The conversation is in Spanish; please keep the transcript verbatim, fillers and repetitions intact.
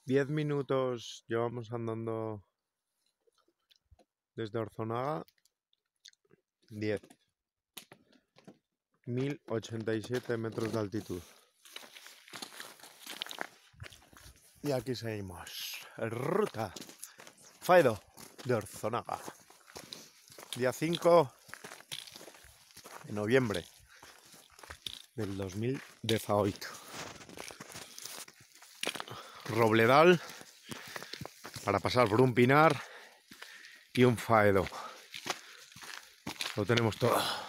diez minutos llevamos andando desde Orzonaga. diez. mil ochenta y siete metros de altitud. Y aquí seguimos. Ruta Faedo de Orzonaga. Día cinco de noviembre del dos mil dieciocho. Robledal para pasar por un pinar y un faedo. Lo tenemos todo.